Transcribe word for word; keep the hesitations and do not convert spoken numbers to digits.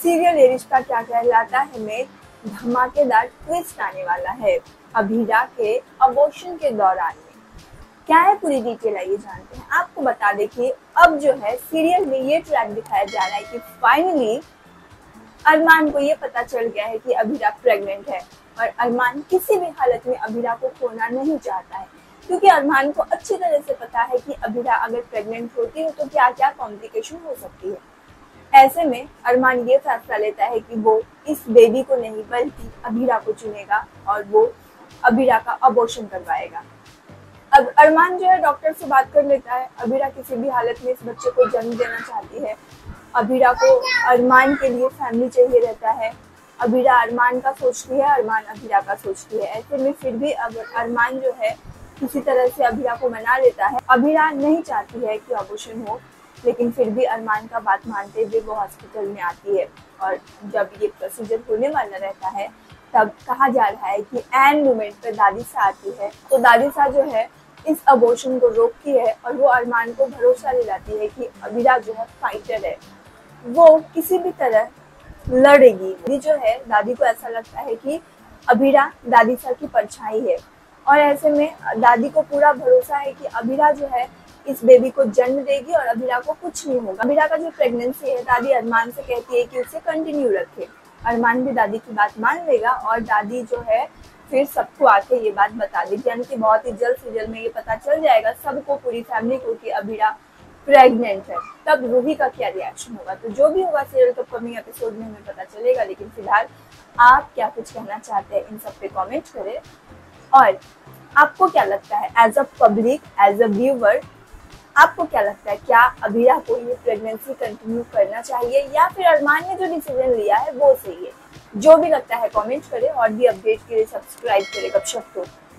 Serial ये रिश्ता क्या कहलाता है में धमाकेदार ट्विस्ट आने वाला है अभीरा के अबॉर्शन के दौरान में। क्या है पूरी डिटेल आइए जानते हैं। आपको बता दें कि अब जो है सीरियल में ये ट्रैक दिखाया जा रहा है कि फाइनली अरमान को ये पता चल गया है कि अभीरा प्रेग्नेंट है और अरमान किसी भी हालत में अभीरा को खोना नहीं चाहता है, क्योंकि अरमान को अच्छी तरह से पता है कि अभीरा अगर प्रेग्नेंट होती है तो क्या क्या कॉम्प्लिकेशन हो सकती है। ऐसे में अरमान ये फैसला लेता है कि वो इस बेबी को नहीं बल्कि अभीरा को चुनेगा और वो अभीरा का अबॉर्शन करवाएगा। अब अरमान जो है डॉक्टर से बात कर लेता है। अभीरा किसी भी हालत में इस बच्चे को जन्म देना चाहती है। अभीरा को अरमान के लिए फैमिली चाहिए रहता है। अभीरा अरमान का सोचती है, अरमान अभीरा का सोचती है। ऐसे में फिर भी अगर अरमान जो है किसी तरह से अभीरा को मना लेता है। अभीरा नहीं चाहती है कि अबॉर्शन हो, लेकिन फिर भी अरमान का बात मानते हुए वो हॉस्पिटल में आती है और जब ये प्रोसीजर होने वाला रहता है तब कहा जा रहा है कि एन मोमेंट पर दादी सा आती है। तो दादी सा जो है इस अबॉर्शन को रोकती है और वो अरमान को भरोसा दिलाती है कि अभीरा जो है फाइटर है, वो किसी भी तरह लड़ेगी। ये जो है दादी को ऐसा लगता है कि अभीरा दादी सा की परछाई है और ऐसे में दादी को पूरा भरोसा है कि अभीरा जो है इस बेबी को जन्म देगी और अभीरा को कुछ नहीं होगा। अभीरा का जो प्रेगनेंसी है दादी अरमान से कहती है कि उसे कंटिन्यू रखे। अरमान भी दादी की बात मान लेगा और दादी जो है फिर सबको आके ये बात बता देगी, यानी कि बहुत ही जल्द से जल्द में ये पता चल जाएगा सबको, पूरी फैमिली को, कि अभीरा प्रेग्नेंट है। तब रूही का क्या रिएक्शन होगा, तो जो भी होगा सीरियल के कमिंग एपिसोड में हमें पता चलेगा। लेकिन फिलहाल आप क्या कुछ कहना चाहते हैं इन सब पे कमेंट करें और आपको क्या लगता है as a public, as a viewer, आपको क्या लगता है क्या अभीरा को ये प्रेगनेंसी कंटिन्यू करना चाहिए या फिर अरमान ने जो डिसीजन लिया है वो सही है। जो भी लगता है कमेंट करें और भी अपडेट के लिए सब्सक्राइब करें गपशप को।